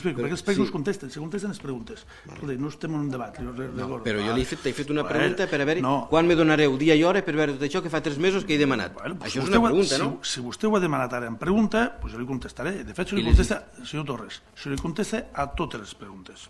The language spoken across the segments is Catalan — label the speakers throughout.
Speaker 1: explico, perquè els pregs no es contesten, se contesten les preguntes. Escolta, no estem en un debat.
Speaker 2: Però jo t'he fet una pregunta per a veure quan me donareu dia i hora per veure tot això que fa 3 mesos que he demanat. Això és una pregunta, no?
Speaker 1: Si vostè ho ha demanat ara en pregunta, doncs jo li contestaré. De fet, se li contesta, senyor Torres, se li contesta a totes les preguntes.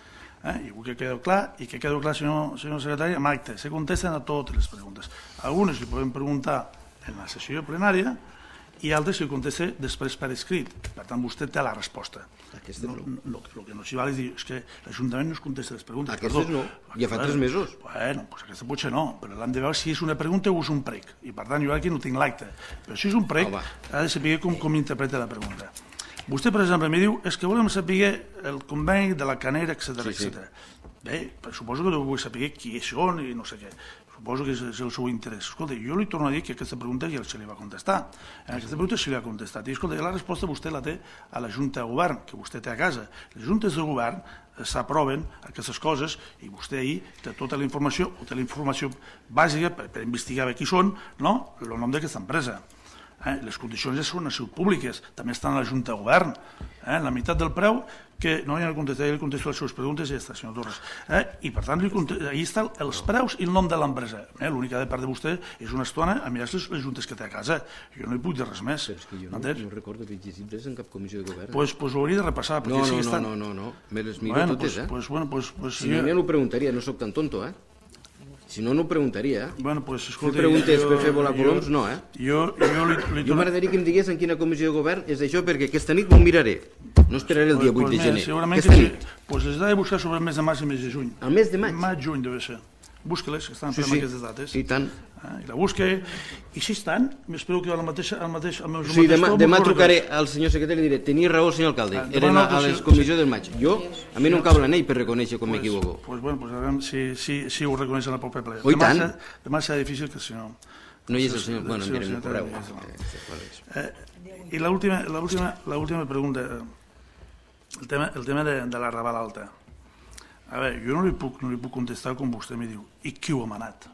Speaker 1: I vull que quedi clar, i que quedi clar, senyor secretari, amb acte, se contesten a totes les preguntes. Algunes li podem preguntar en la sessió plenària i altres li contesta després per escrit. Per tant, vostè té la resposta.
Speaker 2: Aquestes no.
Speaker 1: El que no s'hi val és dir, és que l'Ajuntament no es contesta les preguntes.
Speaker 2: Aquestes no, ja fa 3 mesos.
Speaker 1: Bueno, doncs aquesta potser no, però l'hem de veure si és una pregunta o és un prec. I per tant, jo aquí no tinc l'acte. Però si és un prec, ha de saber com interpreta la pregunta. Vostè, per exemple, em diu és que volem saber el conveni de la Canera, etc. Bé, suposo que vull saber qui són i no sé què. Suposo que és el seu interès. Escolta, jo li torno a dir que aquesta pregunta ja se li va contestar. Aquesta pregunta se li ha contestat. I escolta, la resposta vostè la té a la Junta de Govern, que vostè té a casa. Les Juntes de Govern s'aproven aquestes coses i vostè ahir té tota la informació, o té la informació bàsica per investigar bé qui són, el nom d'aquesta empresa. Les condicions ja són públiques, també estan a la Junta de Govern. La meitat del preu, que no hi ha contestat, ja li contesto les seves preguntes i ja està, senyor Torres. I per tant, ahí estan els preus i el nom de l'empresa. L'únic que ha de perdre vostè és una estona a mirar les juntes que té a casa. Jo no hi puc dir res més.
Speaker 2: Però és que jo no recordo que hi hagi res en cap comissió de govern.
Speaker 1: Doncs ho hauria de repassar.
Speaker 2: No, me les miro totes, Si no, ja no ho preguntaria, no soc tan tonto, Si no, no ho preguntaria. Fer preguntes per fer volar coloms, no, Jo m'agradaria que em digués en quina comissió de govern és això, perquè aquesta nit m'ho miraré. No esperaré el dia 8 de gener. Aquesta nit.
Speaker 1: Doncs has de buscar sobre el mes de març i el mes de juny.
Speaker 2: El mes de maig?
Speaker 1: Maig-juny deu ser. Busca-les, que estan per aquestes dates.
Speaker 2: I tant.
Speaker 1: I la busca, i si estan, m'espero que al mateix
Speaker 2: demà trucaré al senyor secretari i diré, tenia raó el senyor alcalde, eren a les comissions del maig. Jo, a mi no em cau l'anell per reconèixer com m'equivoco.
Speaker 1: Doncs a veure si ho reconeixen al proper ple.
Speaker 2: Oh, i tant.
Speaker 1: Demà serà difícil que el senyor...
Speaker 2: No hi és el senyor, bueno, enviarem un correu.
Speaker 1: I l'última pregunta, el tema de la Raval Alta. A veure, jo no li puc contestar com vostè m'hi diu. I qui ho ha manat?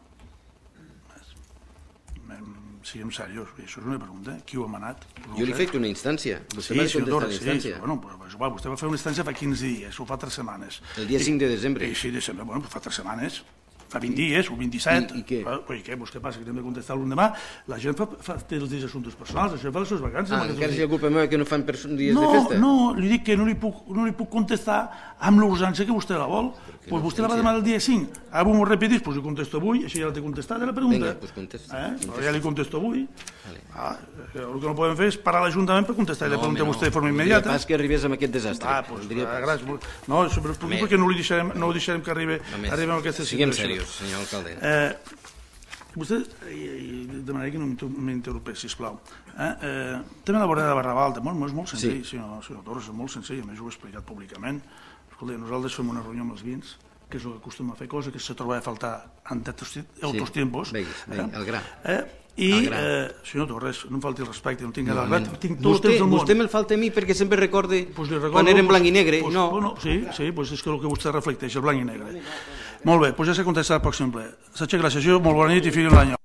Speaker 1: Siguem seriós, això és una pregunta. Qui ho ha manat?
Speaker 2: Jo li he fet una instància. Vostè va contestar la instància.
Speaker 1: Vostè va fer una instància fa 15 dies, o fa 3 setmanes.
Speaker 2: El dia 5 de desembre.
Speaker 1: Sí, de desembre, fa 3 setmanes. Fa 20 dies o 27.
Speaker 2: I què?
Speaker 1: Què passa? Que hem de contestar l'endemà. La gent té els dies assumptes personals, això fa les seves vacances.
Speaker 2: Encara és la culpa meva que no fan dies de festa?
Speaker 1: No, li dic que no li puc contestar amb l'urgència que vostè la vol. Doncs vostè la va demanar el dia 5. Ara m'ho repetís, doncs li contesto avui, així ja la té contestada la pregunta.
Speaker 2: Vinga, doncs contesta.
Speaker 1: Ja li contesto avui. El que no podem fer és parar l'Ajuntament per contestar la pregunta a vostè de forma immediata.
Speaker 2: No, pas que arribés amb aquest desastre.
Speaker 1: No, perquè no ho deixarem que arribi a aquesta situació.
Speaker 2: Siguem serios, senyor alcalde.
Speaker 1: Vostè, demanaria que no m'interrompés, sisplau. Tema de la vorera de Barra Alta, és molt senzill, senyor Torres, és molt senzill, a més ho he explicat públicament. Escolta, nosaltres fem una reunió amb els veïns, que és el que acostum a fer, cosa que se trobava a faltar en altres tiempos.
Speaker 2: El gra.
Speaker 1: I, senyor Torres, no em falti el respecte, no tinc el respecte, tinc tot el temps del món.
Speaker 2: Vostè me'l falta a mi perquè sempre recorde quan era en blanc i negre, no?
Speaker 1: Sí, és que el que vostè reflecteix, el blanc i negre. Molt bé, doncs ja s'ha contestat al pròxim ple. Sacha, gràcies, molt bona nit i fins l'any.